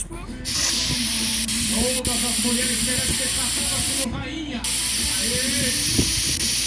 Todas as mulheres merecem ser tratadas como rainha. Aê!